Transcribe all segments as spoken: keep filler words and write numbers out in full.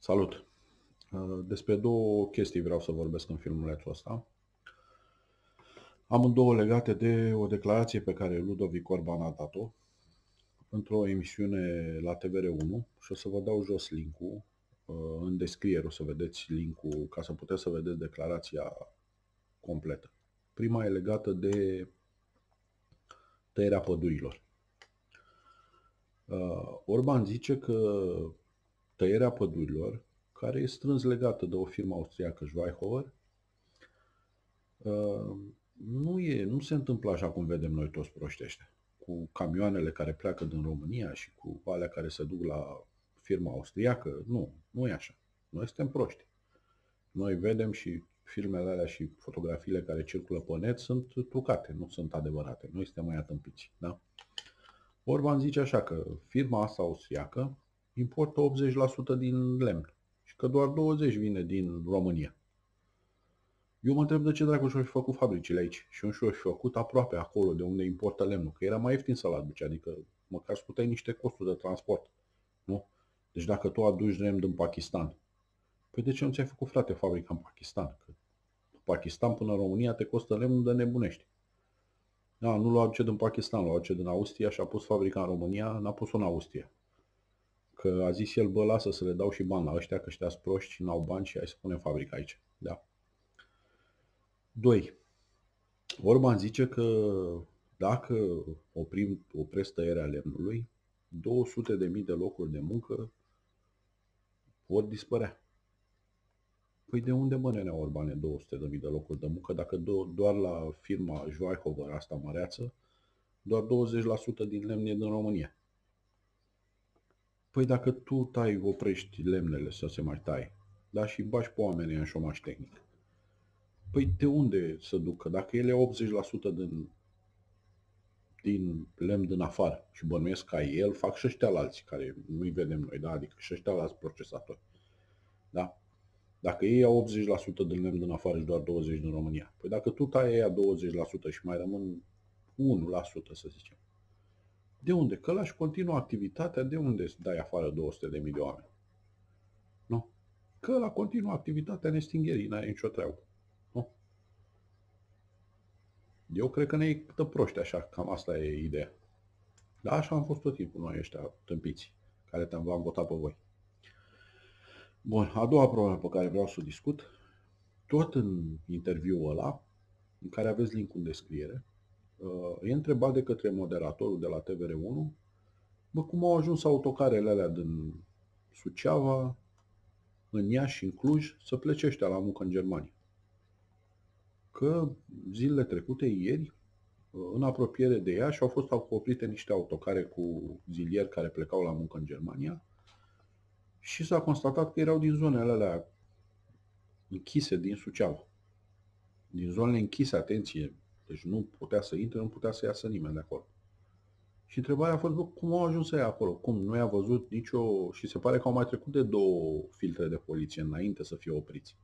Salut! Despre două chestii vreau să vorbesc în filmulețul ăsta. Amândouă legate de o declarație pe care Ludovic Orban a dat-o într-o emisiune la T V R unu și o să vă dau jos link-ul. În descriere o să vedeți link-ul ca să puteți să vedeți declarația completă. Prima e legată de tăierea pădurilor. Orban zice că tăierea pădurilor, care e strâns legată de o firmă austriacă, Schweihofer, nu, e, nu se întâmplă așa cum vedem noi toți proștii ăștia, cu camioanele care pleacă din România și cu alea care se duc la firma austriacă. Nu, nu e așa. Noi suntem proști. Noi vedem și filmele alea și fotografiile care circulă pe net sunt trucate, nu sunt adevărate. Noi suntem mai atâmpiți. Da? Orban zice așa că firma asta austriacă importă optzeci la sută din lemn și că doar douăzeci la sută vine din România. Eu mă întreb de ce dracu și-au fi făcut fabricile aici și și-au fi făcut aproape acolo de unde importă lemnul, că era mai ieftin să-l aduci, adică măcar scuteai niște costuri de transport. Nu? Deci dacă tu aduci lemn din Pakistan, păi de ce nu ți-ai făcut, frate, fabrica în Pakistan? Că Pakistan până în România te costă lemnul de nebunești. Da, nu l-o aduce din Pakistan, l-o aduce din Austria și a pus fabrica în România, n-a pus-o în Austria. Că a zis el, bă, lasă să le dau și bani la ăștia, că ăștia-s proști și n-au bani și hai să punem fabrica aici. Da. doi. Orban zice că dacă oprim, opresc tăierea lemnului, două sute de mii de locuri de muncă vor dispărea. Păi de unde, bă, nenea Orbane, două sute de mii de locuri de muncă, dacă do- doar la firma Schweihofer, asta măreață, doar douăzeci la sută din lemn e din România. Păi dacă tu tai, oprești lemnele să se mai taie, da, și bași pe oamenii în șomaș tehnic, păi de unde să ducă? Dacă ele optzeci la sută din, din lemn din afară și bănuiesc ca el, fac și ăștia la alții, care nu-i vedem noi, da? Adică și ăștia la alți procesatori. Da? Dacă ei au optzeci la sută din lemn din afară și doar douăzeci la sută din România, păi dacă tu tai aia douăzeci la sută și mai rămân unu la sută, să zicem, de unde? Că lași continuă activitatea, de unde îți dai afară două sute de mii de oameni? Nu? Că la continuă activitatea ne stingherii, n-ai nicio treabă. Nu? Eu cred că ne e câtă proști așa, cam asta e ideea. Dar așa am fost tot timpul noi ăștia tâmpiți, care te-am votat pe voi. Bun, a doua problemă pe care vreau să o discut, tot în interviul ăla, în care aveți link în descriere, e întrebat de către moderatorul de la T V R unu, bă, cum au ajuns autocarele alea din Suceava, în Iași, în Cluj, să plece ăștia la muncă în Germania. Că zilele trecute, ieri, în apropiere de Iași, au fost oprite niște autocare cu zilieri care plecau la muncă în Germania și s-a constatat că erau din zonele alea închise din Suceava. Din zonele închise, atenție, deci nu putea să intre, nu putea să iasă nimeni de acolo. Și întrebarea a fost, bă, cum au ajuns să ia acolo? Cum? Nu i-a văzut nicio... Și se pare că au mai trecut de două filtre de poliție înainte să fie opriți.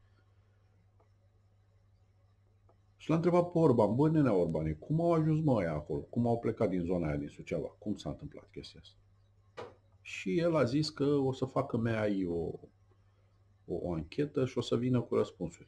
Și l-a întrebat pe Orban, bă, nenea Orbane, cum au ajuns mă aia acolo? Cum au plecat din zona aia din Suceava? Cum s-a întâmplat chestia asta? Și el a zis că o să facă M A I o, o, o anchetă și o să vină cu răspunsuri.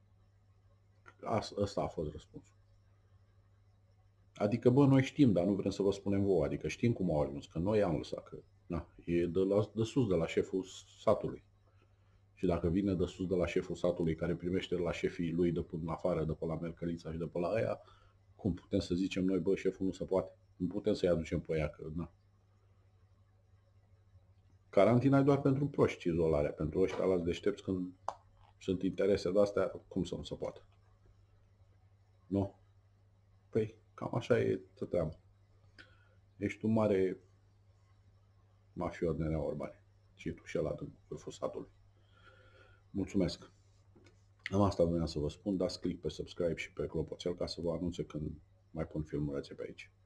Asta a fost răspunsul. Adică, bă, noi știm, dar nu vrem să vă spunem vouă. Adică știm cum au ajuns, că noi am lăsat, că na, e de, la, de sus, de la șeful satului. Și dacă vine de sus, de la șeful satului, care primește de la șefii lui de până afară, de pe la Mercălița și de pe la aia, cum putem să zicem noi, bă, șeful nu se poate? Nu putem să-i aducem pe ea, că na. Carantina e doar pentru proști, izolarea. Pentru ăștia la deștepți, când sunt interese de-astea, cum să nu se poată? Nu? Păi, cam așa e treaba. Ești un mare mafiot, nenea Orbane. Și tu și ăla din vârful satului. Mulțumesc! Am asta vreau să vă spun, dați click pe subscribe și pe clopoțel ca să vă anunțe când mai pun filmulețe pe aici.